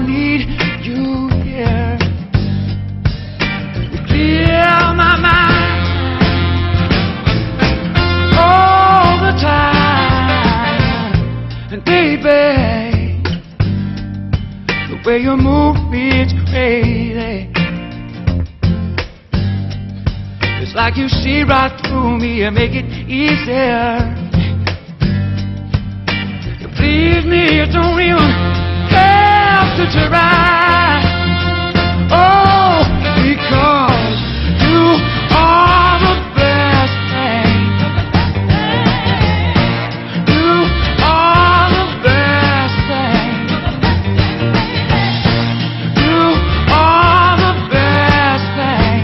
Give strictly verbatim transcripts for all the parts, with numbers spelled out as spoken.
need you here. You clear my mind all the time. And baby, the way you move me, it's crazy. It's like you see right through me and make it easier. You please me, you don't even have to try. Oh, because you are the best thing. You are the best thing. You are the best thing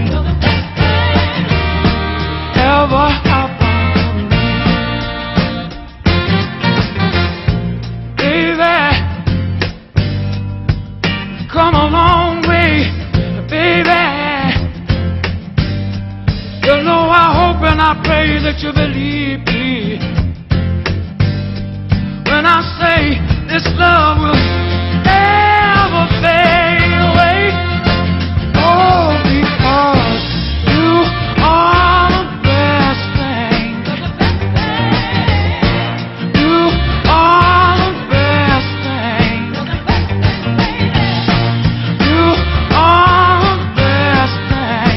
ever happened to me. Baby, come a long way, baby. You know I hope and I pray that you believe me when I say this love will never fade away. Oh, because you are the best thing. You are the best thing. You are the best thing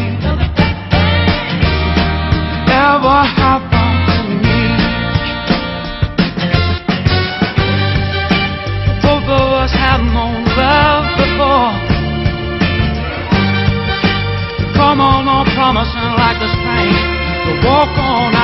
ever happened to me. Both of us have known love before. Come on, no promising like the spring to walk on